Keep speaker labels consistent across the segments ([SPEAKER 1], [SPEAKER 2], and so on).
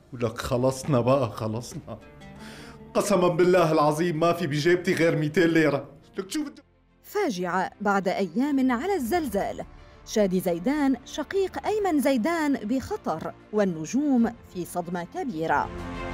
[SPEAKER 1] ولك خلصنا بقى خلصنا. قسما بالله العظيم ما في بجيبتي غير 200 ليرة. لك شو بدي.
[SPEAKER 2] فاجعة بعد أيام على الزلزال، شادي زيدان شقيق أيمن زيدان بخطر، والنجوم في صدمة كبيرة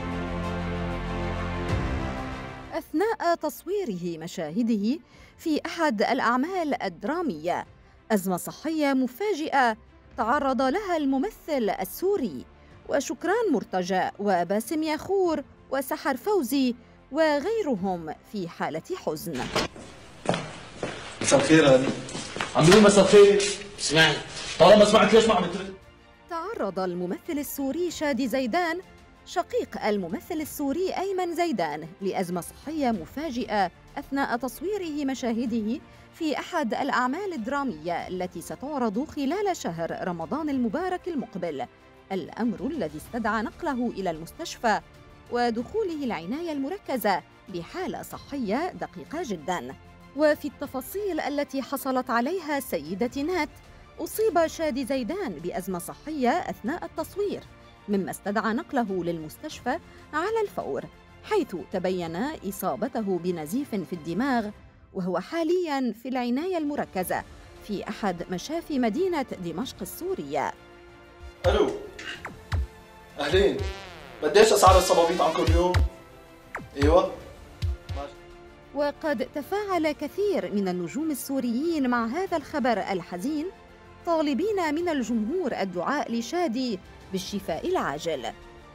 [SPEAKER 2] أثناء تصويره مشاهده في أحد الأعمال الدرامية. أزمة صحية مفاجئة تعرض لها الممثل السوري، وشكران مرتجى وباسم ياخور وسحر فوزي وغيرهم في حالة حزن.
[SPEAKER 3] مساء الخير هاني. عم بيقول مساء الخير. اسمعي، طالما سمعت ليش ما عم ترد؟
[SPEAKER 2] تعرض الممثل السوري شادي زيدان شقيق الممثل السوري أيمن زيدان لأزمة صحية مفاجئة أثناء تصويره مشاهده في أحد الأعمال الدرامية التي ستعرض خلال شهر رمضان المبارك المقبل، الأمر الذي استدعى نقله إلى المستشفى ودخوله العناية المركزة بحالة صحية دقيقة جداً. وفي التفاصيل التي حصلت عليها سيدة نات، أصيب شادي زيدان بأزمة صحية أثناء التصوير، مما استدعى نقله للمستشفى على الفور، حيث تبين إصابته بنزيف في الدماغ، وهو حالياً في العناية المركزة في أحد مشافي مدينة دمشق السورية.
[SPEAKER 3] الو، اهلين. قديش اسعار الصبابيط عندكم اليوم؟ ايوه.
[SPEAKER 2] وقد تفاعل كثير من النجوم السوريين مع هذا الخبر الحزين، طالبين من الجمهور الدعاء لشادي بالشفاء العاجل.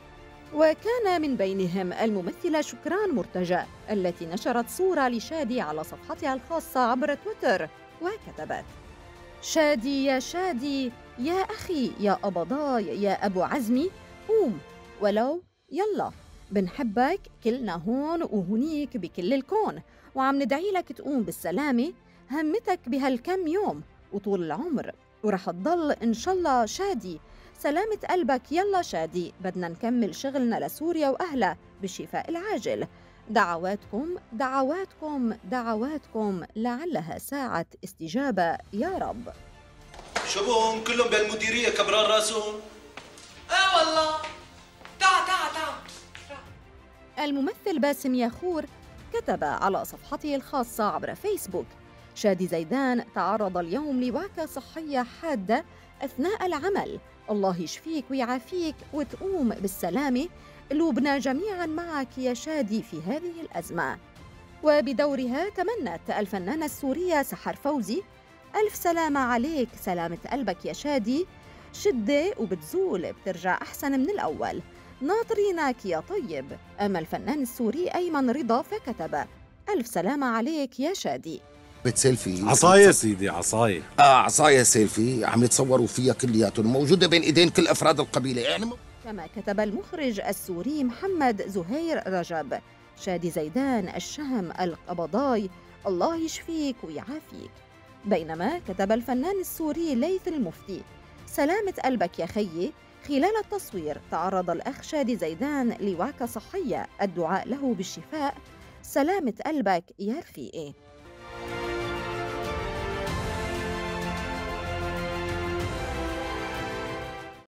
[SPEAKER 2] وكان من بينهم الممثلة شكران مرتجى التي نشرت صورة لشادي على صفحتها الخاصة عبر تويتر، وكتبت: شادي يا شادي، يا أخي يا قبضاي يا أبو عزمي، قوم ولو يلا، بنحبك كلنا هون وهنيك بكل الكون، وعم ندعي لك تقوم بالسلامة، همتك بهالكم يوم وطول العمر، ورح تضل إن شاء الله شادي، سلامة قلبك يلا شادي، بدنا نكمل شغلنا لسوريا وأهلها بالشفاء العاجل، دعواتكم دعواتكم دعواتكم، لعلها ساعة استجابة يا رب.
[SPEAKER 3] شو بهم كلهم بالمديرية كبران راسهم؟
[SPEAKER 4] والله. تعا.
[SPEAKER 2] الممثل باسم ياخور كتب على صفحته الخاصة عبر فيسبوك: شادي زيدان تعرض اليوم لوعكة صحية حادة أثناء العمل، الله يشفيك ويعافيك وتقوم بالسلامة، قلوبنا جميعا معك يا شادي في هذه الأزمة. وبدورها تمنت الفنانة السورية سحر فوزي: ألف سلامة عليك، سلامة قلبك يا شادي، شدة وبتزول، بترجع أحسن من الأول، ناطرينك يا طيب. أما الفنان السوري أيمن رضا فكتب: ألف سلامة عليك يا شادي.
[SPEAKER 5] سيلفي
[SPEAKER 6] عصاية سيدي، عصاية.
[SPEAKER 5] عصاية سيلفي عم يتصوروا فيها كلياتهم، موجودة بين ايدين كل افراد القبيلة يعني.
[SPEAKER 2] كما كتب المخرج السوري محمد زهير رجب: شادي زيدان الشهم القبضاي، الله يشفيك ويعافيك. بينما كتب الفنان السوري ليث المفتي: سلامة قلبك يا خيي، خلال التصوير تعرض الأخ شادي زيدان لوعكة صحية، الدعاء له بالشفاء، سلامة قلبك يا رفيقي.